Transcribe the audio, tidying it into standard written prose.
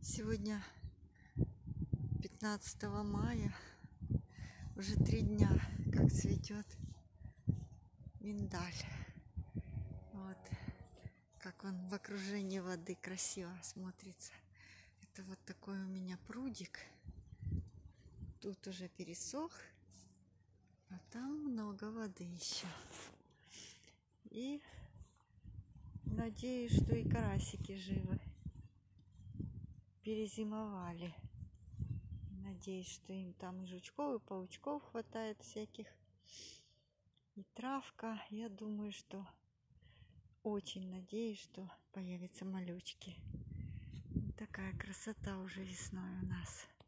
Сегодня 15 мая, уже 3 дня, как цветет миндаль. Вот как он в окружении воды красиво смотрится. Это вот такой у меня прудик. Тут уже пересох, а там много воды еще. И надеюсь, что и карасики живы. Перезимовали. Надеюсь, что им там и жучков, и паучков хватает всяких. И травка. Я думаю, что очень надеюсь, что появятся малючки. Такая красота уже весной у нас.